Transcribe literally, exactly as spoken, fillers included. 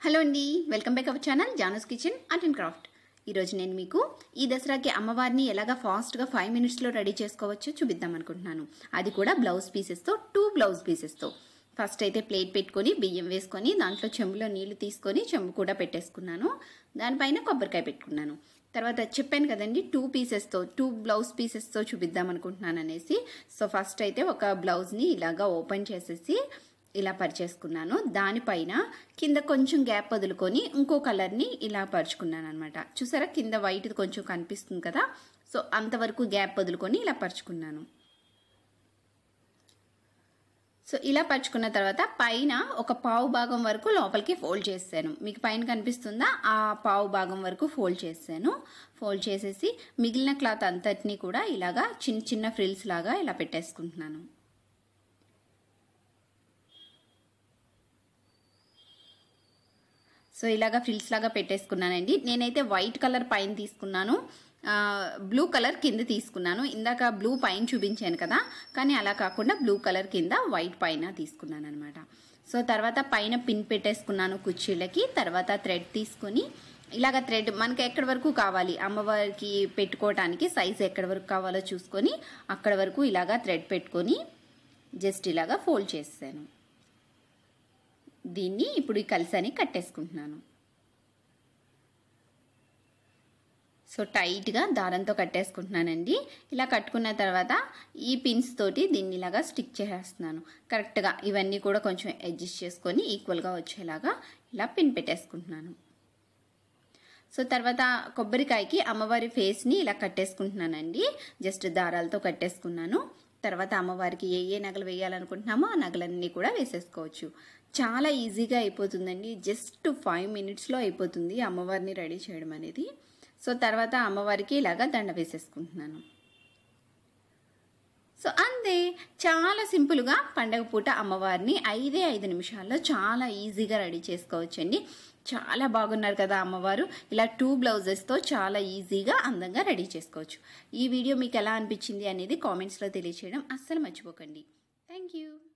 Hello అండి, welcome back our channel Janu's kitchen art and craft. ఈరోజు నేను మీకు ఈ దసరాకి అమ్మవారిని ఎలాగా ఫాస్ట్గా ఫైవ్ మినిట్స్లో రెడీ చేసుకోవచ్చో చూపిద్దాం అనుకుంటున్నాను. అది కూడా బ్లౌజ్ పీసెస్తో, టూ బ్లౌజ్ పీసెస్తో. ఫస్ట్ అయితే ప్లేట్ పెట్టుకొని బియ్యం వేసుకొని దాంట్లో చెంబులో నీళ్లు తీసుకొని చెంబు కూడా పెట్టేసుకున్నాను. దానిపైన కొబ్బరికాయ పెట్టుకున్నాను. తర్వాత చెప్పాను కదండి, టూ పీసెస్తో టూ బ్లౌజ్ పీసెస్తో చూపిద్దాం అనుకుంటున్నాను అనేసి. సో ఫస్ట్ అయితే ఒక బ్లౌజ్ని ఇలాగా ఓపెన్ చేసేసి ఇలా పరిచేసుకున్నాను. దానిపైన కింద కొంచెం గ్యాప్ వదులుకొని ఇంకో కలర్ని ఇలా పరుచుకున్నాను అనమాట. చూసారా, కింద వైట్ కొంచెం కనిపిస్తుంది కదా, సో అంతవరకు గ్యాప్ వదులుకొని ఇలా పరుచుకున్నాను. సో ఇలా పరుచుకున్న తర్వాత పైన ఒక పావు భాగం వరకు లోపలికి ఫోల్డ్ చేశాను. మీకు పైన కనిపిస్తుందా, ఆ పావు భాగం వరకు ఫోల్డ్ చేశాను. ఫోల్డ్ చేసేసి మిగిలిన క్లాత్ అంతటినీ కూడా ఇలాగా చిన్న చిన్న ఫ్రిల్స్ లాగా ఇలా పెట్టేసుకుంటున్నాను. సో ఇలాగా ఫ్రిల్స్ లాగా పెట్టేసుకున్నానండి. నేనైతే వైట్ కలర్ పైన తీసుకున్నాను, బ్లూ కలర్ కింద తీసుకున్నాను. ఇందాక బ్లూ పైన చూపించాను కదా, కానీ అలా కాకుండా బ్లూ కలర్ కింద వైట్ పైన తీసుకున్నాను అనమాట. సో తర్వాత పైన పిన్ పెట్టేసుకున్నాను కుర్చీలకి. తర్వాత థ్రెడ్ తీసుకుని ఇలాగ థ్రెడ్ మనకి ఎక్కడి వరకు కావాలి, అమ్మవారికి పెట్టుకోవటానికి సైజ్ ఎక్కడి వరకు కావాలో చూసుకొని అక్కడ వరకు ఇలాగా థ్రెడ్ పెట్టుకొని జస్ట్ ఇలాగా ఫోల్డ్ చేసాను. దీన్ని ఇప్పుడు ఈ కలిసని కట్టేసుకుంటున్నాను. సో టైట్గా దారంతో కట్టేసుకుంటున్నానండి. ఇలా కట్టుకున్న తర్వాత ఈ పిన్స్ తోటి దీన్ని ఇలాగా స్టిక్ చేసేస్తున్నాను. కరెక్ట్గా ఇవన్నీ కూడా కొంచెం అడ్జస్ట్ చేసుకొని ఈక్వల్గా వచ్చేలాగా ఇలా పిన్ పెట్టేసుకుంటున్నాను. సో తర్వాత కొబ్బరికాయకి అమ్మవారి ఫేస్ని ఇలా కట్టేసుకుంటున్నానండి. జస్ట్ దారాలతో కట్టేసుకున్నాను. తర్వాత అమ్మవారికి ఏ ఏ నగలు వేయాలనుకుంటున్నామో ఆ నగలన్నీ కూడా వేసేసుకోవచ్చు. చాలా ఈజీగా అయిపోతుందండి. జస్ట్ ఫైవ్ మినిట్స్లో అయిపోతుంది అమ్మవారిని రెడీ చేయడం అనేది. సో తర్వాత అమ్మవారికి ఇలాగా దండ వేసేసుకుంటున్నాను. సో అంతే, చాలా సింపుల్గా పండగ పూట అమ్మవారిని ఐదే ఐదు నిమిషాల్లో చాలా ఈజీగా రెడీ చేసుకోవచ్చండి. చాలా బాగున్నారు కదా అమ్మవారు. ఇలా టూ బ్లౌజెస్తో చాలా ఈజీగా అందంగా రెడీ చేసుకోవచ్చు. ఈ వీడియో మీకు ఎలా అనిపించింది అనేది కామెంట్స్లో తెలియచేయడం అస్సలు మర్చిపోకండి. Thank you.